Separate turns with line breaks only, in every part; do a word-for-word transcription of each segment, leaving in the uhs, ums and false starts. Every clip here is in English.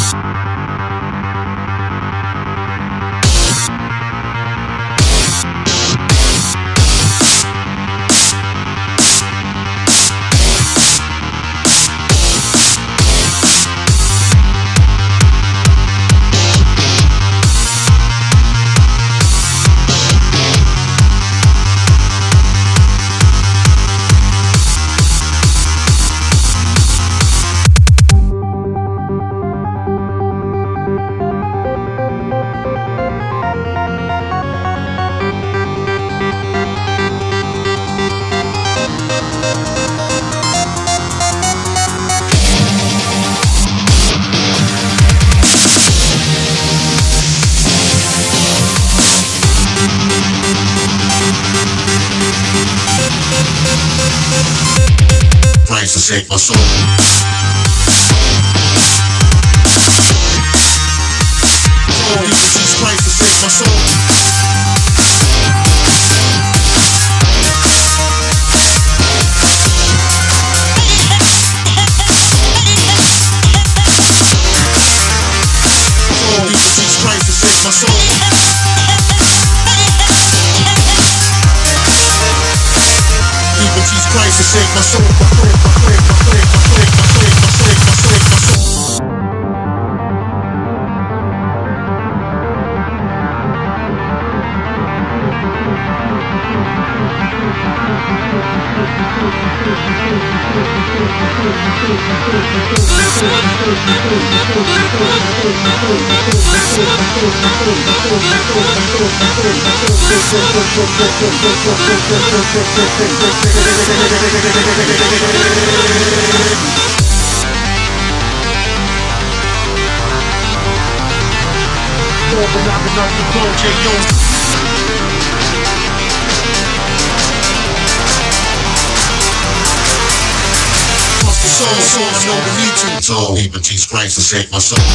Christ to save my soul. Oh, Jesus Christ to save my soul. Oh, Jesus Christ to save my soul. Jesus Christ to save my soul. Open up and up the floor, J O. Soul, soul, I know the need to. So, even Jesus Christ to save my soul.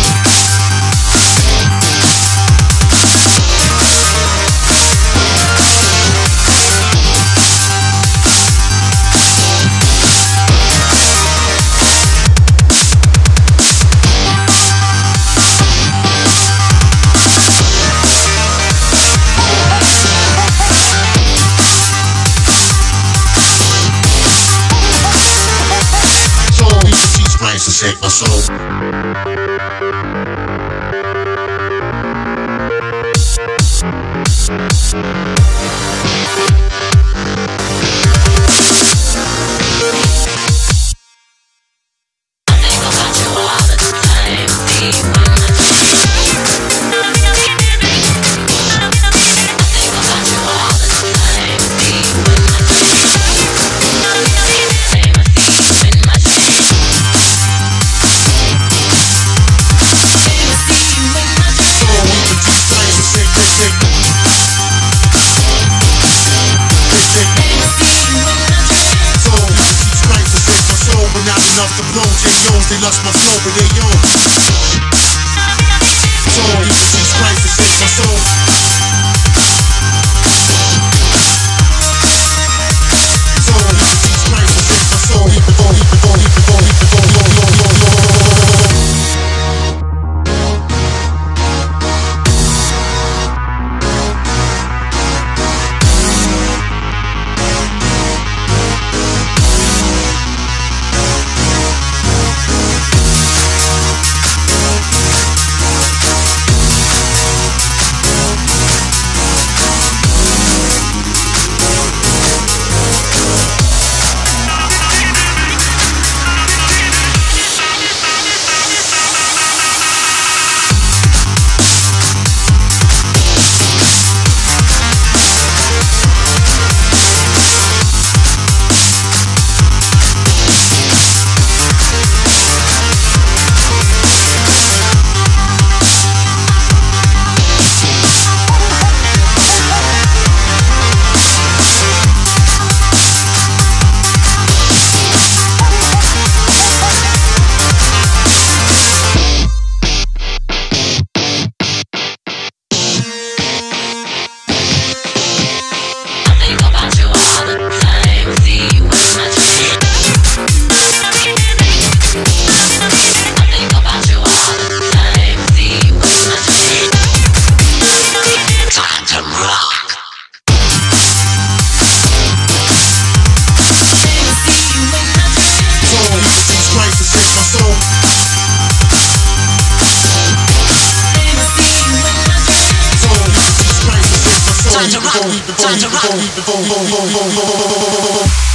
To save my soul. They lost my flow, but they yo. So, even Jesus Christ to save my soul. So, even Jesus Christ to save my soul. Even though, even though, even though, even though, yo, yo, yo, yo. time to rock.